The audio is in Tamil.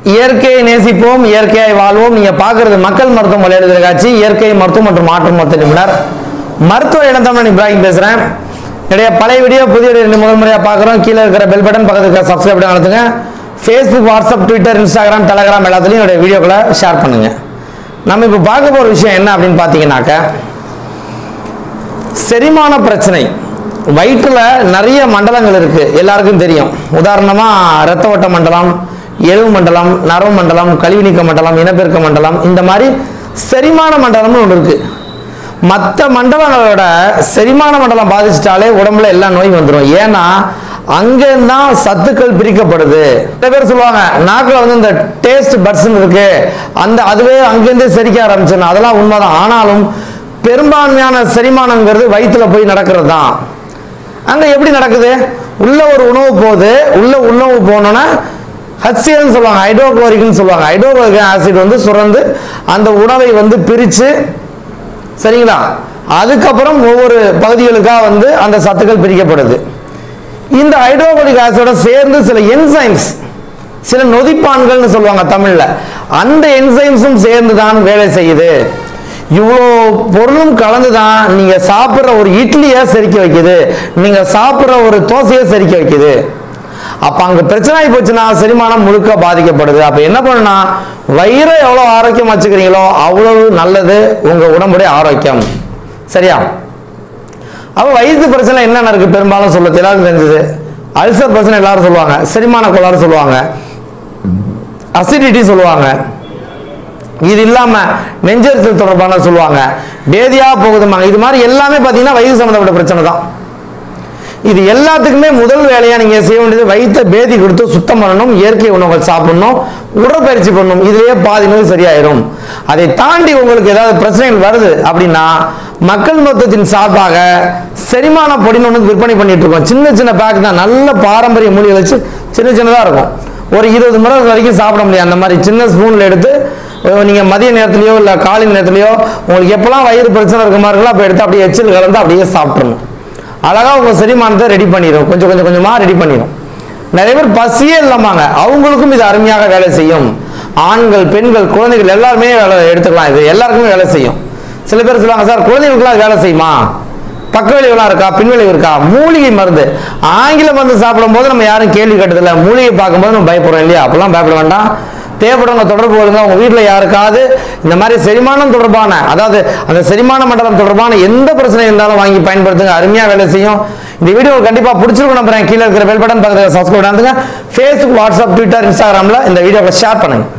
இயற்கையை நேசிப்போம், இயற்கையாய் வாழ்வோம். நீங்க பாக்குறது மக்கள் மருத்துவம் விளையாடுகிற காட்சி. இயற்கை மருத்துவம் மற்றும் மாற்று மருத்துவ நிபுணர் மருத்துவ இளந்தமிழன் இப்ராஹிம் பேசுறேன். நிறைய பழைய வீடியோ புதிய முதல் முறையா பாக்குறோம். கீழே இருக்கிற பெல் பட்டன், பக்கத்துல இருக்கிற சப்ஸ்கிரைப் பட்டன் அழுத்துங்க. Facebook, WhatsApp, Twitter, Instagram, Telegram எல்லாத்துலயும் என்னுடைய வீடியோக்களை ஷேர் பண்ணுங்க. நம்ம இப்ப பார்க்க போற விஷயம் என்ன அப்படின்னு பாத்தீங்கன்னாக்க, செரிமான பிரச்சனை. வயிற்றுல நிறைய மண்டலங்கள் இருக்கு, எல்லாருக்கும் தெரியும். உதாரணமா இரத்த ஓட்ட மண்டலம், எலும்பு மண்டலம், நரம்பு மண்டலம், கழிவு நீக்க மண்டலம், இனப்பெருக்க மண்டலம், இந்த மாதிரி செரிமான மண்டலம்னு ஒன்று இருக்கு. மற்ற மண்டலங்களோட செரிமான மண்டலம் பாதிச்சிட்டாலே உடம்புல எல்லா நோயும் வந்துடும். ஏன்னா அங்கதான் சத்துக்கள் பிரிக்கப்படுது. சில பேர் சொல்லுவாங்க நாக்குல வந்து இந்த டேஸ்ட் பட்ஸ் இருக்கு, அதுவே அங்கிருந்து செரிக்க ஆரம்பிச்சிடும். அதெல்லாம் உண்மைதான். ஆனாலும் பெரும்பான்மையான செரிமானங்கிறது வயிற்றுல போய் நடக்கிறது தான். அங்க எப்படி நடக்குது? உள்ள ஒரு உணவு போகுது, உணவு போனோன்னா HCl சொல்லுவாங்க, ஹைட்ரோகுளோரிக்னு சொல்லுவாங்க. ஹைட்ரோகுளோரிக் ஆசிட் வந்து சுரந்து அந்த உணவை வந்து பிரிச்சு, சரிங்களா, அதுக்கப்புறம் ஒவ்வொரு பகுதிகளுக்காக வந்து அந்த சத்துக்கள் பிரிக்கப்படுது. இந்த ஹைட்ரோகுளோரிக் ஆசிடோட சேர்ந்து சில என்சைம்ஸ், சில நொதிப்பான்கள்னு சொல்லுவாங்க தமிழ்ல, அந்த என்சைம்ஸும் சேர்ந்து தான் வேலை செய்யுது. இவ்வளோ பொருளும் கலந்துதான் நீங்க சாப்பிட்ற ஒரு இட்லியை செரிக்க வைக்குது, நீங்க சாப்பிட்ற ஒரு தோசையை செரிக்க வைக்குது. அப்ப அங்க பிரச்சனை ஆகி போச்சுன்னா செரிமானம் முழுக்க பாதிக்கப்படுது. அப்ப என்ன பண்ணா, வயிறை எவ்வளவு ஆரோக்கியம் வச்சுக்கிறீங்களோ அவ்வளவு நல்லது உங்க உடம்புடைய ஆரோக்கியம். சரியா? அப்ப வயிற்று பிரச்சனை என்னென்ன இருக்கு பெரும்பாலும் சொல்ல எல்லாருக்கும் தெரிஞ்சது. அல்சர் பிரச்சனை எல்லாரும் சொல்லுவாங்க, செரிமான கோளாறு சொல்லுவாங்க, அசிடிட்டி சொல்லுவாங்க, இது இல்லாம நெஞ்செரிச்சல் தொடர்பான சொல்லுவாங்க, பேதியா போகுதுமாங்க. இது மாதிரி எல்லாமே பாத்தீங்கன்னா வயிறு சம்பந்தப்பட்ட பிரச்சனை தான். இது எல்லாத்துக்குமே முதல் வேலையா நீங்க செய்ய வேண்டியது வயிற்றை பேதி கொடுத்து சுத்தம் பண்ணணும், இயற்கை உணவுகள் சாப்பிடணும், உடற்பயிற்சி பண்ணணும். இதுலயே பாதி நோய் சரியாயிரும். அதை தாண்டி உங்களுக்கு ஏதாவது பிரச்சனைகள் வருது அப்படின்னா மக்கள் மருத்துவத்தின் சார்பாக செரிமான பொடின்னு ஒன்று விற்பனை பண்ணிட்டு இருக்கோம். சின்ன சின்ன பேக் தான், நல்ல பாரம்பரிய மூலிகை வச்சு சின்ன சின்னதா இருக்கும். ஒரு 20 முறை வரைக்கும் சாப்பிட முடியும். அந்த மாதிரி சின்ன ஸ்பூன்ல எடுத்து நீங்க மதிய நேரத்திலயோ இல்ல காலை நேரத்திலயோ உங்களுக்கு எப்பெல்லாம் வயிறு பிரச்சனை இருக்க மாதிரி இருக்கோ அப்ப எடுத்து அப்படியே எச்சில் கலந்து அப்படியே சாப்பிடணும். அழகா உங்க செரிமானத்தை ரெடி பண்ணிடும், கொஞ்சமா ரெடி பண்ணிடும். நிறைய பேர் பசியே இல்லாமாங்க, அவங்களுக்கும் இது அருமையாக வேலை செய்யும். ஆண்கள், பெண்கள், குழந்தைகள் எல்லாருமே எடுத்துக்கலாம். இது எல்லாருக்குமே வேலை செய்யும். சில பேர் சொல்லுவாங்க, சார் குழந்தைகளுக்குலாம் வேலை செய்யுமா? பக்க விளைவுலாம் இருக்கா, பின்விளைவு இருக்கா? மூலிகை மருந்து, ஆங்கில மருந்து சாப்பிடும் போது நம்ம யாரும் கேள்வி கேட்டதில்லை. மூலிகை பார்க்கும்போது நம்ம பயப்படுறோம் இல்லையா? அப்பெல்லாம் பயப்பட வேண்டாம். தேவைப்படுறவங்க தொடர்பு கொள்ளுங்க. உங்க வீட்டில் யாருக்காவது இந்த மாதிரி செரிமானம் தொடர்பான, அதாவது அந்த செரிமான மண்டலம் தொடர்பான எந்த பிரச்சனை இருந்தாலும் வாங்கி பயன்படுத்துங்க, அருமையா வேலை செய்யும். இந்த வீடியோ கண்டிப்பா பிடிச்சிருக்கும் நம்புறேன். கீழே இருக்கிற பெல் பட்டன், பக்கத்துல சப்ஸ்கிரைப் பண்ணுங்க. ஃபேஸ்புக், வாட்ஸ்அப், ட்விட்டர், இன்ஸ்டாகிராம்ல இந்த வீடியோவை ஷேர் பண்ணுங்க.